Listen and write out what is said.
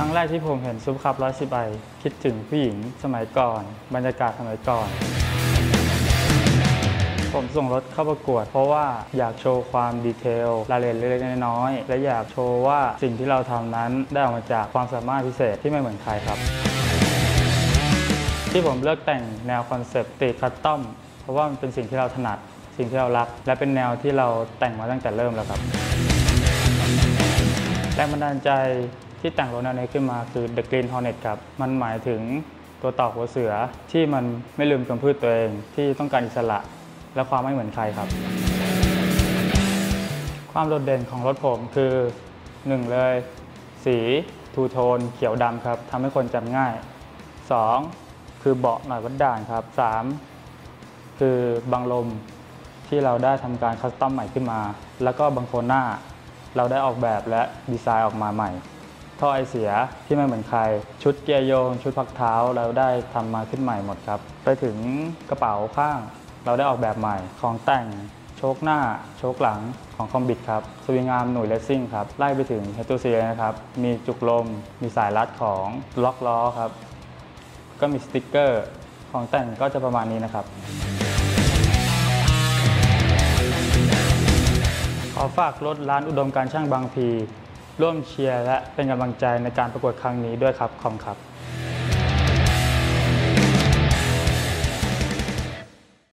รั้งแรกที่ผมเห็นซุปคัพ110i คิดถึงผู้หญิงสมัยก่อนบรรยากาศสมัยก่อนผมส่งรถเข้าประกวดเพราะว่าอยากโชว์ความดีเทลรายละเอียดเล็กๆน้อยๆและอยากโชว์ว่าสิ่งที่เราทำนั้นได้ออกมาจากความสามารถพิเศษที่ไม่เหมือนใครครับที่ผมเลือกแต่งแนวคอนเซปต์สตรีทคัสตอมเพราะว่ามันเป็นสิ่งที่เราถนัดสิ่งที่เรารักและเป็นแนวที่เราแต่งมาตั้งแต่เริ่มแล้วครับแรงบันดาลใจที่แต่งรถแนวนี้ขึ้นมาคือ The Green Hornet ครับมันหมายถึงตัวต่อหัวเสือที่มันไม่ลืมกำพืชตัวเองที่ต้องการอิสระและความไม่เหมือนใครครับความโดดเด่นของรถผมคือ1เลยสีทูโทนเขียวดำครับทำให้คนจำง่าย2คือเบาะหน่อยวัดด่านครับ3คือบังลมที่เราได้ทำการคัสตอมใหม่ขึ้นมาแล้วก็บังโคลหน้าเราได้ออกแบบและดีไซน์ออกมาใหม่ท่อไอเสียที่ไม่เหมือนใครชุดเกียร์โยงชุดพักเท้าเราได้ทำมาขึ้นใหม่หมดครับไปถึงกระเป๋าข้างเราได้ออกแบบใหม่ของแต่งโชคหน้าโชคหลังของคอมบิทครับสวิงอาร์มหน่วยเลสซิ่งครับไล่ไปถึงเฮดตูซีนะครับมีจุกลมมีสายรัดของล็อกล้อครับก็มีสติ๊กเกอร์ของแต่งก็จะประมาณนี้นะครับขอฝากรถร้านอุดมการช่างบางพีร่วมเชียร์และเป็นกำลังใจในการประกวดครั้งนี้ด้วยครับขอบคุณครับ